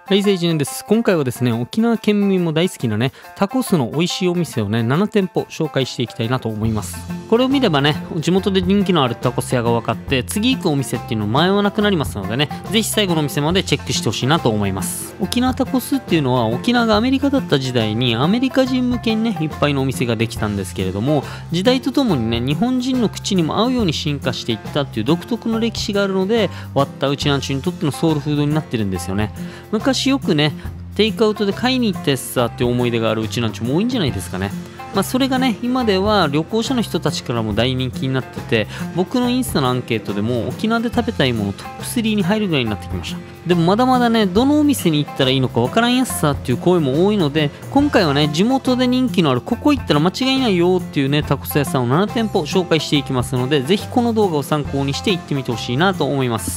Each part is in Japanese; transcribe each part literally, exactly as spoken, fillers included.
はい、聖人です。今回はですね、沖縄県民も大好きなね、タコスの美味しいお店をね、ななてんぽ紹介していきたいなと思います。これを見ればね、地元で人気のあるタコス屋が分かって、次行くお店っていうの迷わなくなりますのでね、ぜひ最後のお店までチェックしてほしいなと思います。沖縄タコスっていうのは、沖縄がアメリカだった時代にアメリカ人向けにね、いっぱいのお店ができたんですけれども、時代とともにね、日本人の口にも合うように進化していったっていう独特の歴史があるので、割ったうちなんちゅにとってのソウルフードになってるんですよね。昔よくね、テイクアウトで買いに行ったやつさっていう思い出があるうちなんちゅも多いんじゃないですかね。まあ、それがね、今では旅行者の人たちからも大人気になってて、僕のインスタのアンケートでも沖縄で食べたいものトップスリーに入るぐらいになってきました。でもまだまだね、どのお店に行ったらいいのかわからんやつさっていう声も多いので、今回はね、地元で人気のあるここ行ったら間違いないよっていうね、タコス屋さんをななてんぽ紹介していきますので、ぜひこの動画を参考にして行ってみてほしいなと思います。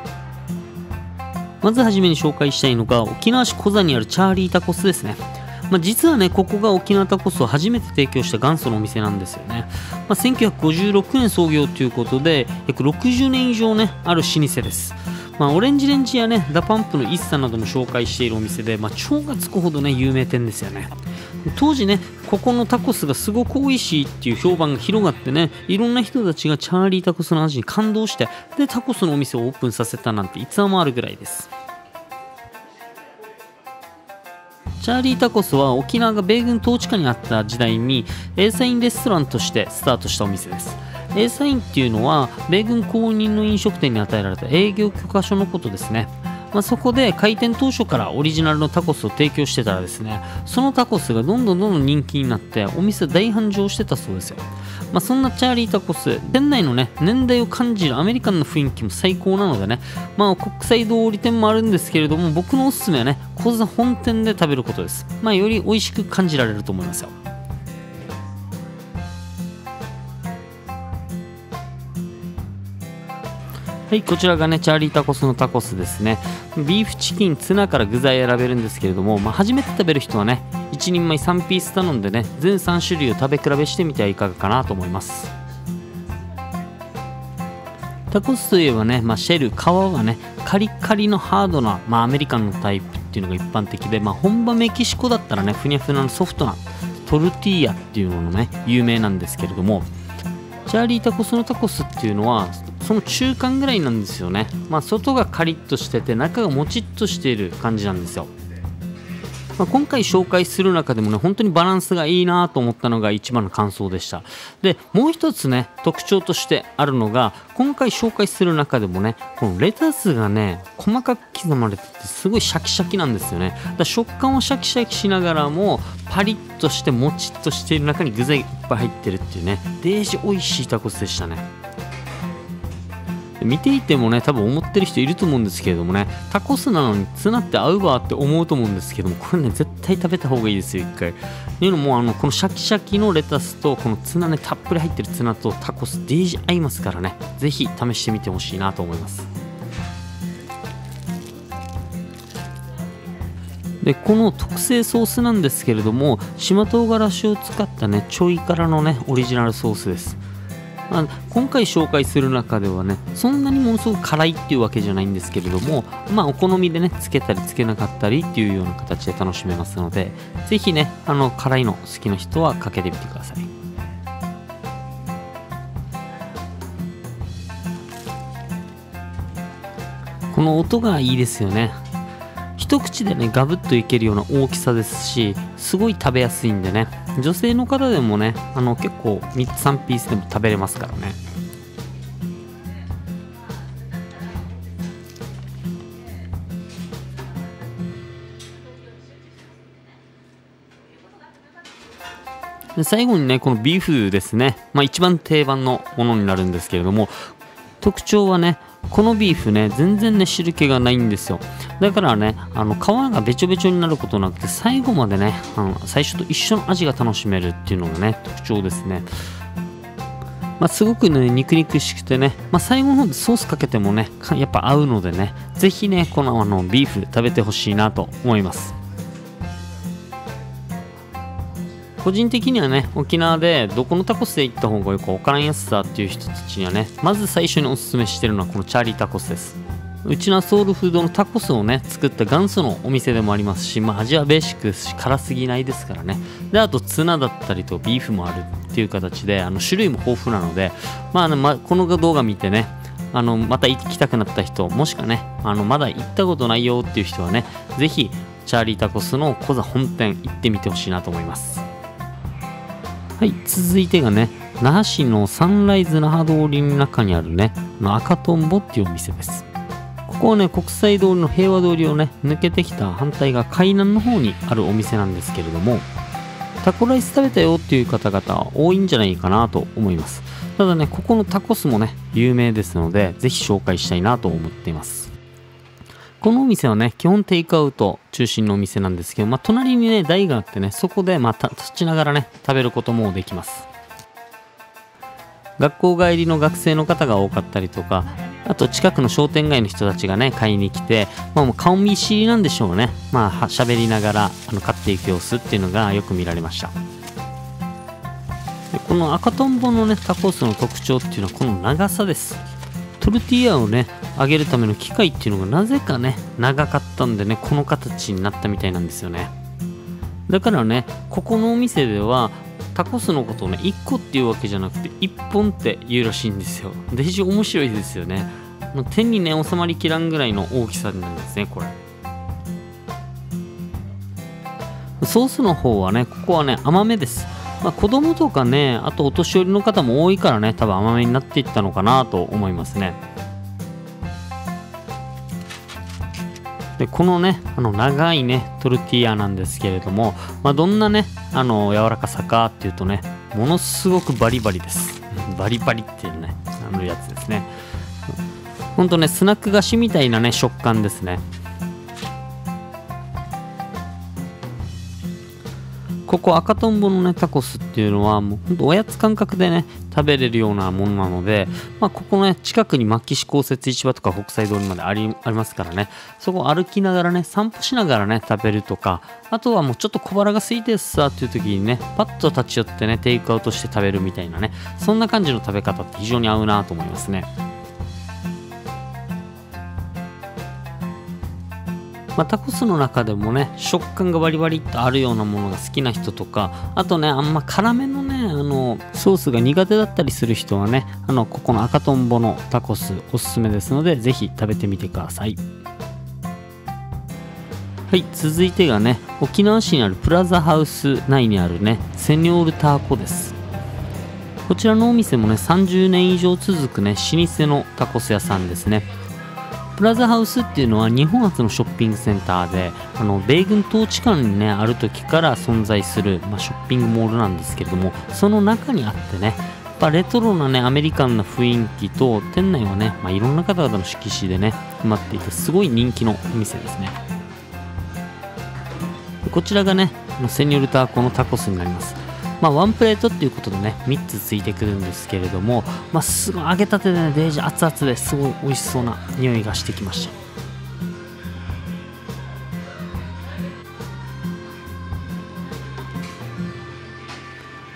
まずはじめに紹介したいのが沖縄市コザにあるチャーリータコスですね。まあ、実はね、ここが沖縄タコスを初めて提供した元祖のお店なんですよね。まあ、せんきゅうひゃくごじゅうろくねん創業ということで、約ろくじゅうねん以上ね、ある老舗です。まあ、オレンジレンジやね、ダパンプのイッサなども紹介しているお店で、まあ、超がつくほどね、有名店ですよね。当時ね、ここのタコスがすごく美味しいっていう評判が広がってね、いろんな人たちがチャーリータコスの味に感動して、で、タコスのお店をオープンさせたなんて逸話もあるぐらいです。チャーリータコスは沖縄が米軍統治下にあった時代に A サインレストランとしてスタートしたお店です。 A サインっていうのは米軍公認の飲食店に与えられた営業許可書のことですね。まあ、そこで開店当初からオリジナルのタコスを提供してたらですね、そのタコスがどんどんどんどん人気になってお店大繁盛してたそうですよ。まあ、そんなチャーリータコス、店内のね、年代を感じるアメリカンな雰囲気も最高なのでね、まあ、国際通り店もあるんですけれども、僕のおすすめはね、コザ本店で食べることです。まあ、より美味しく感じられると思いますよ。はい、こちらがね、チャーリータコスのタコスですね。ビーフチキン、ツナから具材選べるんですけれども、まあ、初めて食べる人はね、いちにんまえさんピース頼んでね、全さんしゅるいを食べ比べしてみてはいかがかなと思います。タコスといえばね、まあ、シェル、皮はね、カリカリのハードな、まあ、アメリカンのタイプっていうのが一般的で、まあ、本場メキシコだったらね、ふにゃふにゃのソフトなトルティーヤっていうのもね、有名なんですけれども、チャーリータコスのタコスっていうのはその中間ぐらいなんですよね。まあ、外がカリッとしてて中がもちっとしている感じなんですよ。まあ、今回紹介する中でもね、本当にバランスがいいなと思ったのが一番の感想でした。で、もう一つね、特徴としてあるのが、今回紹介する中でもね、このレタスがね、細かく刻まれててすごいシャキシャキなんですよね。だから食感はシャキシャキしながらもパリッとしてもちっとしている中に具材いっぱい入ってるっていうね、デージ美味しいタコスでしたね。見ていてもね、多分思ってる人いると思うんですけれどもね、タコスなのにツナって合うわって思うと思うんですけども、これね、絶対食べた方がいいですよ、一回。っていうのも、あのこのシャキシャキのレタスとこのツナね、たっぷり入ってるツナとタコスデージ合いますからね、ぜひ試してみてほしいなと思います。で、この特製ソースなんですけれども、島唐辛子を使ったね、ちょい辛のね、オリジナルソースです。まあ、今回紹介する中ではね、そんなにものすごく辛いっていうわけじゃないんですけれども、まあ、お好みでね、つけたりつけなかったりっていうような形で楽しめますので、ぜひね、あの辛いの好きな人はかけてみてください。この音がいいですよね。一口でね、ガブッといけるような大きさですし、すごい食べやすいんでね、女性の方でもね、あの結構みっつさんピースでも食べれますからね。で、最後にね、このビーフですね、まあ、一番定番のものになるんですけれども、特徴はね、このビーフね、全然ね、汁気がないんですよ。だからね、あの皮がべちょべちょになることなくて、最後までね、あの最初と一緒の味が楽しめるっていうのがね、特徴ですね。まあ、すごくね、肉肉しくてね、まあ、最後の方でソースかけてもね、やっぱ合うのでね、ぜひね、このあのビーフ食べてほしいなと思います。個人的にはね、沖縄でどこのタコスで行った方がよくわからんやつさっていう人たちにはね、まず最初におすすめしてるのはこのチャーリータコスです。 うちのソウルフードのタコスをね作った元祖のお店でもありますし、まあ、味はベーシックですし辛すぎないですからね。であとツナだったりとビーフもあるっていう形で、あの種類も豊富なので、まあ、あのまこの動画見てね、あのまた行きたくなった人、もしくはねあのまだ行ったことないよっていう人はね、ぜひチャーリータコスのコザ本店行ってみてほしいなと思います。はい、続いてがね、那覇市のサンライズ那覇通りの中にあるね、赤とんぼっていうお店です。ここはね、国際通りの平和通りをね、抜けてきた反対側海南の方にあるお店なんですけれども、タコライス食べたよっていう方々多いんじゃないかなと思います。ただね、ここのタコスもね、有名ですので、ぜひ紹介したいなと思っています。このお店はね、基本テイクアウト中心のお店なんですけど、まあ、隣にね、台があってね、そこでまた立ちながらね、食べることもできます。学校帰りの学生の方が多かったりとか、あと近くの商店街の人たちがね、買いに来て、まあ、もう顔見知りなんでしょうね。まあ、喋りながらあの買っていく様子っていうのがよく見られました。でこの赤とんぼのね、タコスの特徴っていうのはこの長さです。トルティーヤをね揚げるための機械っていうのがなぜかね長かったんでね、この形になったみたいなんですよね。だからね、ここのお店ではタコスのことをねいっこっていうわけじゃなくていっぽんって言うらしいんですよ。で非常に面白いですよね。手にね収まりきらんぐらいの大きさなんですね、これ。ソースの方はね、ここはね甘めです。まあ、子供とかね、あとお年寄りの方も多いからね、多分甘めになっていったのかなと思いますね。でこのね、あの長いねトルティーヤなんですけれども、まあ、どんなねあの柔らかさかっていうとね、ものすごくバリバリです。バリバリっていうね、あのやつですね。ほんとね、スナック菓子みたいなね食感ですね。ここ赤とんぼのねタコスっていうのはもうほんとおやつ感覚でね食べれるようなものなので、まあ、ここね近くに牧岸公設市場とか国際通りまであり、ありますからね、そこを歩きながらね散歩しながらね食べるとか、あとはもうちょっと小腹が空いてさっていう時にねパッと立ち寄ってねテイクアウトして食べるみたいなね、そんな感じの食べ方って非常に合うなと思いますね。まあ、タコスの中でもね食感がバリバリっとあるようなものが好きな人とか、あとねあんま辛めのねあのソースが苦手だったりする人はね、あのここの赤とんぼのタコスおすすめですので、ぜひ食べてみてください。はい、続いてがね沖縄市にあるプラザハウス内にあるねセニョールタコです。こちらのお店もねさんじゅうねん以上続くね老舗のタコス屋さんですね。プラザハウスっていうのは日本初のショッピングセンターで、あの米軍統治下にねある時から存在する、まあ、ショッピングモールなんですけれども、その中にあってねやっぱレトロなねアメリカンな雰囲気と、店内はね、まあ、いろんな方々の色紙でね埋まっていてすごい人気のお店ですね。こちらがねセニョルタコのタコスになります。まあ、ワンプレートっていうことでねみっつついてくるんですけれども、まあ、すごい揚げたてでねデージ熱々ですごい美味しそうな匂いがしてきました。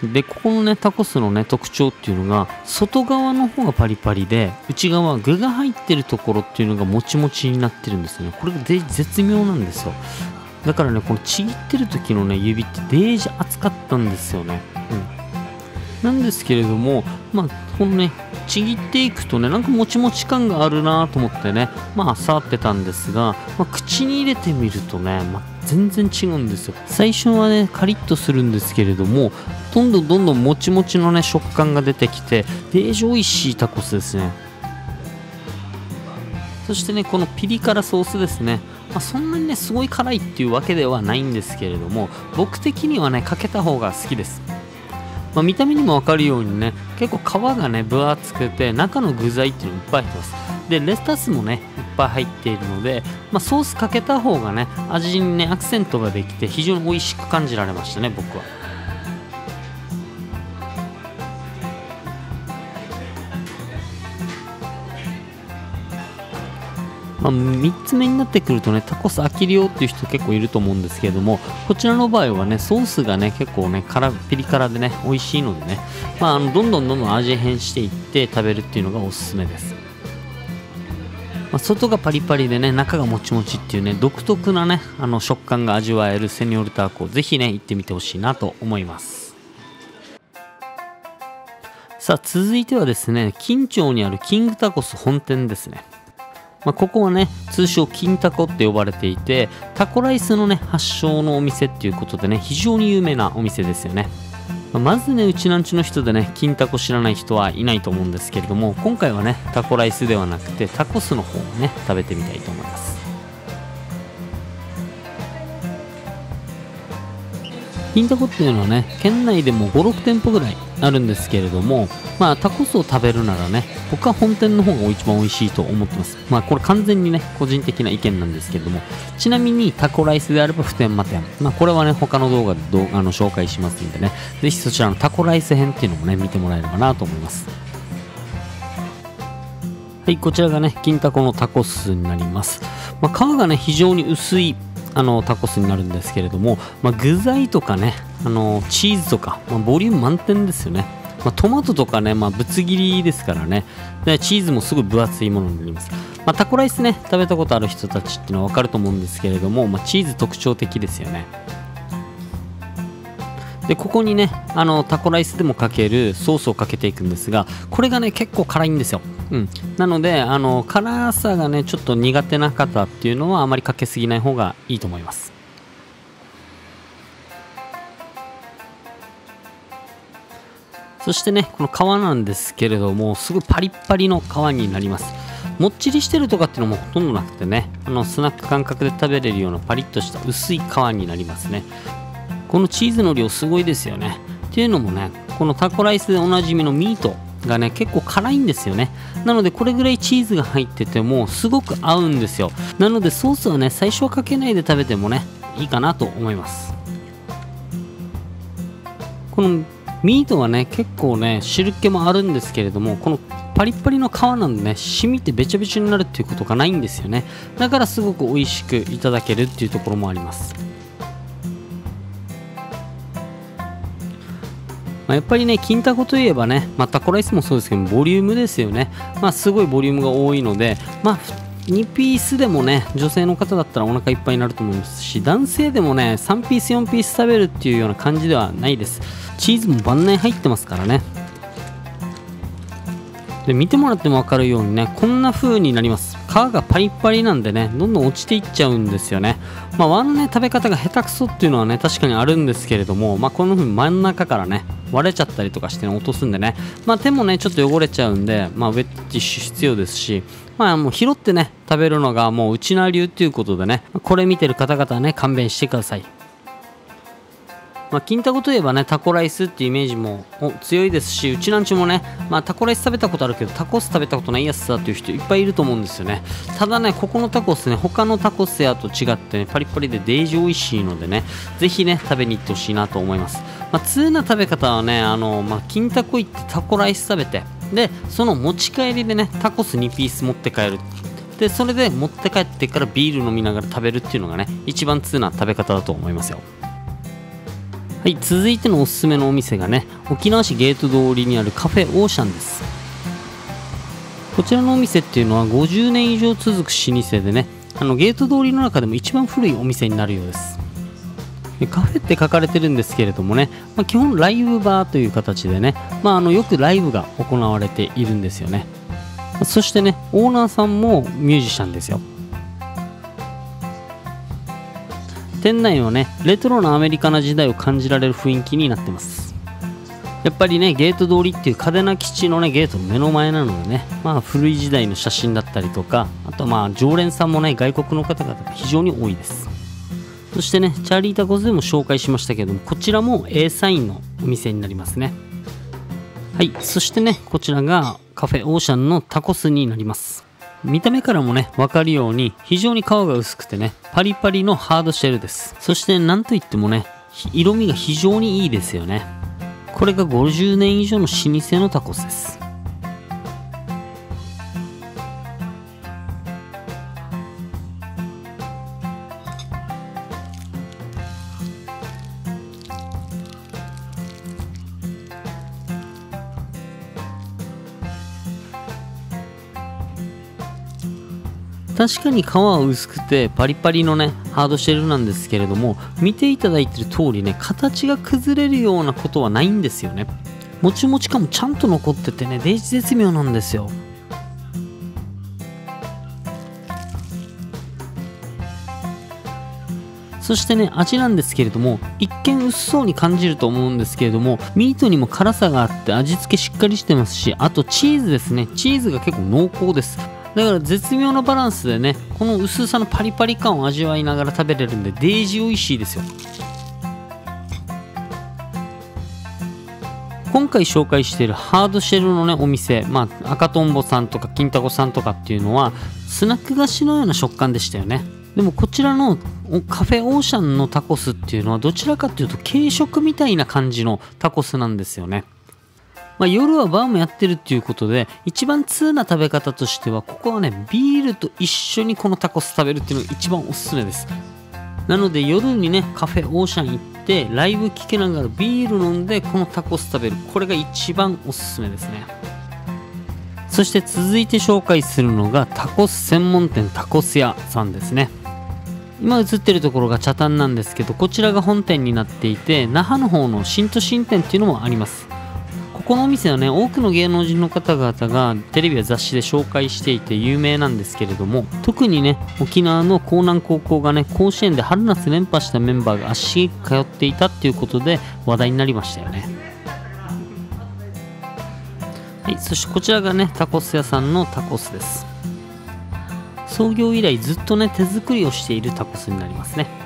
でここのねタコスのね特徴っていうのが、外側の方がパリパリで内側は具が入ってるところっていうのがもちもちになってるんですよね。これがで絶妙なんですよ。だからねこのちぎってる時のね指ってデージ熱かったんですよね。うん、なんですけれども、まあこのねちぎっていくとねなんかもちもち感があるなと思ってねまあ触ってたんですが、まあ、口に入れてみるとね、まあ、全然違うんですよ。最初はねカリッとするんですけれども、どんどんどんどんもちもちのね食感が出てきてデージ美味しいタコスですね。そしてねこのピリ辛ソースですね、まあ、そんなにねすごい辛いっていうわけではないんですけれども、僕的にはねかけた方が好きです。まあ、見た目にも分かるようにね結構皮がね分厚くて中の具材っていうのいっぱい入ってます。でレタスもねいっぱい入っているので、まあ、ソースかけた方がね味にねアクセントができて非常に美味しく感じられましたね、僕は。まあ、みっつめになってくるとねタコス飽きるよっていう人結構いると思うんですけれども、こちらの場合はねソースがね結構ね辛ピリ辛でね美味しいのでね、まあ、あのどんどんどんどん味変していって食べるっていうのがおすすめです。 まあ、外がパリパリでね中がもちもちっていうね独特なねあの食感が味わえるセニョールタコ、ぜひね行ってみてほしいなと思います。さあ続いてはですね、金町にあるキングタコス本店ですね。まあ、ここはね通称金タコって呼ばれていて、タコライスのね発祥のお店っていうことでね非常に有名なお店ですよね。まあ、まずねうちなんちの人でね金タコ知らない人はいないと思うんですけれども、今回はねタコライスではなくてタコスの方をね食べてみたいと思います。金タコっていうのはね県内でもごろく店舗ぐらいあるんですけれども、まあタコスを食べるならね僕は本店の方が一番美味しいと思ってます。まあこれ完全にね個人的な意見なんですけれども、ちなみにタコライスであれば普天間店、まあこれはね他の動画で動画の紹介しますんでね、ぜひそちらのタコライス編っていうのもね見てもらえればなと思います。はい、こちらがね金タコのタコスになります。まあ、皮がね非常に薄いあのタコスになるんですけれども、まあ、具材とかねあのチーズとか、まあ、ボリューム満点ですよね。まあ、トマトとかね、まあ、ぶつ切りですからね、でチーズもすごい分厚いものになります。まあ、タコライスね食べたことある人たちっていうのは分かると思うんですけれども、まあ、チーズ特徴的ですよね。でここにねあのタコライスでもかけるソースをかけていくんですが、これがね結構辛いんですよ。うん、なのであの辛さがねちょっと苦手な方っていうのはあまりかけすぎない方がいいと思います。そしてねこの皮なんですけれども、すごいパリッパリの皮になります。もっちりしてるとかっていうのもほとんどなくてね、あのスナック感覚で食べれるようなパリッとした薄い皮になりますね。このチーズの量すごいですよね。っていうのもねこのタコライスでおなじみのミートがね結構辛いんですよね。なのでこれぐらいチーズが入っててもすごく合うんですよ。なのでソースはね最初はかけないで食べてもねいいかなと思います。このミートはね結構ね汁気もあるんですけれども、このパリッパリの皮なんでね染みてべちゃべちゃになるっていうことがないんですよね。だからすごく美味しくいただけるっていうところもあります。まあ、やっぱりね金タコといえばね、まあ、タコライスもそうですけどボリュームですよね。まあすごいボリュームが多いので、まあにピースでもね女性の方だったらお腹いっぱいになると思いますし、男性でもねさんピースよんピース食べるっていうような感じではないです。チーズも万年入ってますからね。で見てもらっても分かるようにねこんな風になります。皮がパリッパリなんでねどんどん落ちていっちゃうんですよね。まあワンね食べ方が下手くそっていうのはね確かにあるんですけれども、まあこんな風に真ん中からね割れちゃったりとかして、ね、落とすんでね、まあ手もねちょっと汚れちゃうんで、まあウェットティッシュ必要ですし、まあもう拾ってね食べるのがもううちな流っていうことでね、これ見てる方々はね勘弁してください。まあ、金タコといえばねタコライスっていうイメージも強いですし、うちなんちもね、まあ、タコライス食べたことあるけどタコス食べたことないやつだっていう人いっぱいいると思うんですよね。ただねここのタコスね他のタコス屋と違ってねパリパリでデージ美味しいのでね、ぜひね食べに行ってほしいなと思います。まあ、通な食べ方はねあの、まあ、金タコ行ってタコライス食べて、でその持ち帰りでねタコスにピース持って帰る。でそれで持って帰ってからビール飲みながら食べるっていうのがね一番通な食べ方だと思いますよ。はい、続いてのおすすめのお店がね沖縄市ゲート通りにあるカフェオーシャンです。こちらのお店っていうのはごじゅうねん以上続く老舗でね、あのゲート通りの中でも一番古いお店になるようです。カフェって書かれてるんですけれどもね、まあ、基本ライブバーという形でね、まあ、あのよくライブが行われているんですよね。そしてねオーナーさんもミュージシャンですよ。店内はねレトロなアメリカな時代を感じられる雰囲気になってます。やっぱりねゲート通りっていう嘉手納基地のねゲートの目の前なのでね、まあ古い時代の写真だったりとか、あとまあ常連さんもね外国の方々が非常に多いです。そしてねチャーリータコスでも紹介しましたけども、こちらも A サインのお店になりますね。はい、そしてねこちらがカフェオーシャンのタコスになります。見た目からもね分かるように非常に皮が薄くてねパリパリのハードシェルです。そしてなんといってもね色味が非常にいいですよね。これがごじゅうねん以上の老舗のタコスです。 確かに皮は薄くてパリパリのねハードシェルなんですけれども、見ていただいてる通りね形が崩れるようなことはないんですよね。もちもち感もちゃんと残っててね、デージ絶妙なんですよ。そしてね、味なんですけれども、一見薄そうに感じると思うんですけれども、ミートにも辛さがあって味付けしっかりしてますし、あとチーズですね。チーズが結構濃厚です。だから絶妙なバランスでね、この薄さのパリパリ感を味わいながら食べれるんで、デージ美味しいですよ。今回紹介しているハードシェルのねお店、まあ赤とんぼさんとか金太子さんとかっていうのはスナック菓子のような食感でしたよね。でもこちらのカフェオーシャンのタコスっていうのはどちらかというと軽食みたいな感じのタコスなんですよね。まあ、夜はバーもやってるっていうことで、一番通な食べ方としては、ここはねビールと一緒にこのタコス食べるっていうのが一番おすすめです。なので夜にねカフェオーシャン行ってライブ聴けながらビール飲んでこのタコス食べる、これが一番おすすめですね。そして続いて紹介するのがタコス専門店タコス屋さんですね。今映ってるところが北谷なんですけど、こちらが本店になっていて、那覇の方の新都心店っていうのもあります。ここのお店はね多くの芸能人の方々がテレビや雑誌で紹介していて有名なんですけれども、特にね沖縄の江南高校がね甲子園で春夏連覇したメンバーが足しげく通っていたっていうことで話題になりましたよね。はい、そしてこちらがねタコス屋さんのタコスです。創業以来ずっとね手作りをしているタコスになりますね。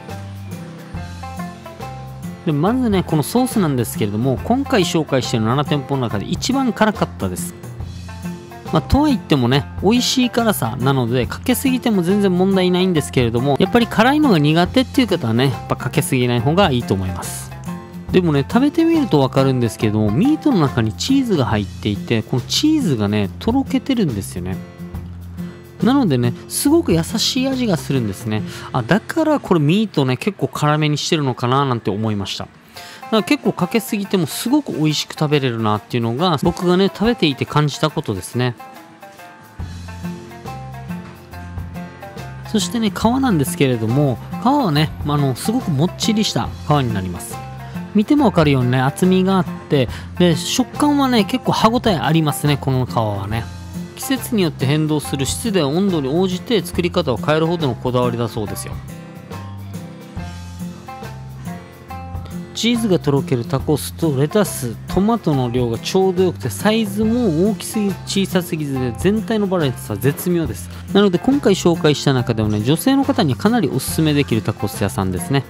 でまずねこのソースなんですけれども、今回紹介しているなな店舗の中で一番辛かったです。まあ、とは言ってもね美味しい辛さなのでかけすぎても全然問題ないんですけれども、やっぱり辛いのが苦手っていう方はねやっぱかけすぎない方がいいと思います。でもね食べてみると分かるんですけれども、ミートの中にチーズが入っていて、このチーズがねとろけてるんですよね。なのでねすごく優しい味がするんですね。あ、だからこれミートね結構辛めにしてるのかななんて思いました。だから結構かけすぎてもすごく美味しく食べれるなっていうのが僕がね食べていて感じたことですね。そしてね皮なんですけれども、皮はねあのすごくもっちりした皮になります。見ても分かるようにね厚みがあって、で食感はね結構歯ごたえありますね。この皮はね季節によって変動する湿度や温度に応じて作り方を変えるほどのこだわりだそうですよ。チーズがとろけるタコスとレタス、トマトの量がちょうどよくて、サイズも大きすぎ小さすぎずで全体のバランスは絶妙です。なので今回紹介した中でもね女性の方にかなりおすすめできるタコス屋さんですね。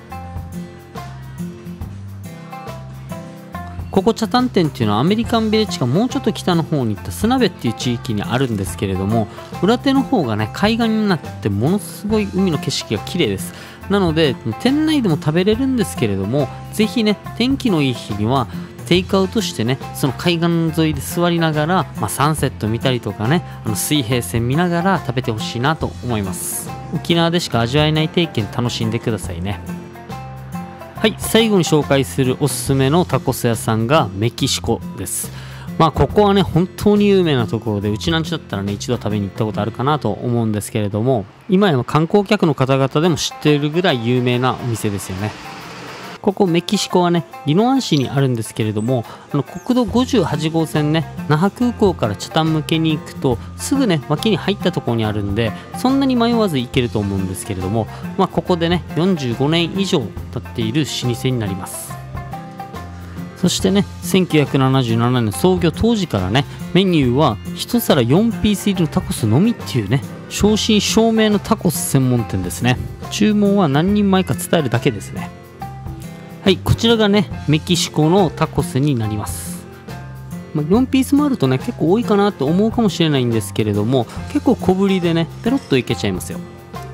ここ北谷店っていうのはアメリカンビレッジがもうちょっと北の方に行ったスナベっていう地域にあるんですけれども、裏手の方がね海岸になってものすごい海の景色が綺麗です。なので店内でも食べれるんですけれども、ぜひね天気のいい日にはテイクアウトしてねその海岸沿いで座りながら、まあ、サンセット見たりとかねあの水平線見ながら食べてほしいなと思います。沖縄でしか味わえない体験楽しんでくださいね。はい、最後に紹介するおすすめのタコス屋さんがメキシコです。まあここはね本当に有名なところで、うちなんちだったらね一度食べに行ったことあるかなと思うんですけれども、今や観光客の方々でも知っているぐらい有名なお店ですよね。ここメキシコはね宜野湾市にあるんですけれども、あの国道ごじゅうはち号線ね那覇空港から北谷向けに行くとすぐね脇に入ったところにあるんで、そんなに迷わず行けると思うんですけれども、まあここでねよんじゅうごねん以上経っている老舗になります。そしてねせんきゅうひゃくななじゅうななねん創業当時からねメニューは一皿よんピース入りのタコスのみっていうね正真正銘のタコス専門店ですね。注文は何人前か伝えるだけですね。はい、こちらがねメキシコのタコスになります。まあ、よんピースもあるとね結構多いかなと思うかもしれないんですけれども、結構小ぶりでねペロッといけちゃいますよ。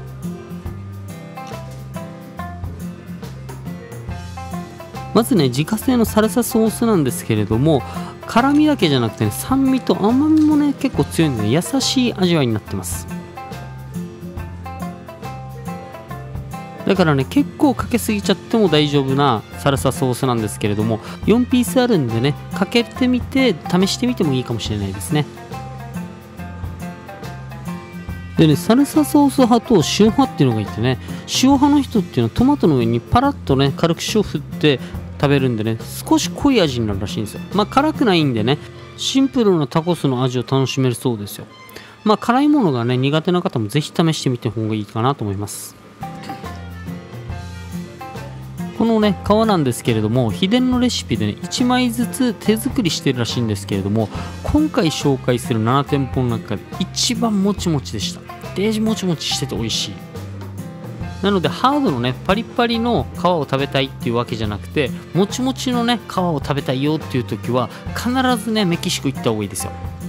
まずね自家製のサルサソースなんですけれども、辛みだけじゃなくてね酸味と甘みもね結構強いので優しい味わいになってます。だからね結構かけすぎちゃっても大丈夫なサルサソースなんですけれども、よんピースあるんでねかけてみて試してみてもいいかもしれないですね。 でね、サルサソース派と塩派っていうのがいてね、塩派の人っていうのはトマトの上にパラッとね軽く塩振って食べるんでね、少し濃い味になるらしいんですよ。まあ辛くないんでね、シンプルなタコスの味を楽しめるそうですよ。まあ辛いものがね苦手な方もぜひ試してみた方がいいかなと思います。このね皮なんですけれども、秘伝のレシピでねいちまいずつ手作りしてるらしいんですけれども、今回紹介するなな店舗の中で一番もちもちでした。デージもちもちしてて美味しい。なのでハードのねパリパリの皮を食べたいっていうわけじゃなくて、もちもちのね皮を食べたいよっていう時は必ずねメキシコ行った方がいいですよ。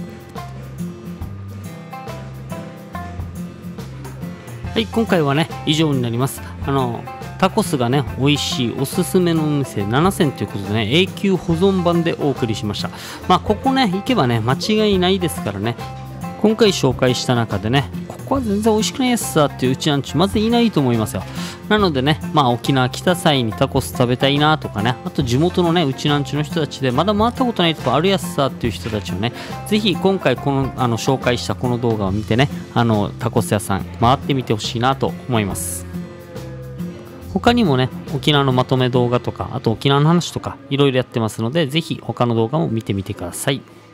はい、今回はね以上になります。あのタコスがね美味しいおすすめのお店なな選ということでね、永久保存版でお送りしました。まあここね行けばね間違いないですからね。今回紹介した中でね、ここは全然美味しくないやつさっていううちなんちまずいないと思いますよ。なのでね、まあ沖縄来た際にタコス食べたいなとかね、あと地元のねうちなんちの人たちでまだ回ったことないとこあるやつさっていう人たちをね、ぜひ今回このあの紹介したこの動画を見てね、あのタコス屋さん回ってみてほしいなと思います。他にもね沖縄のまとめ動画とか、あと沖縄の話とかいろいろやってますので、ぜひ他の動画も見てみてください。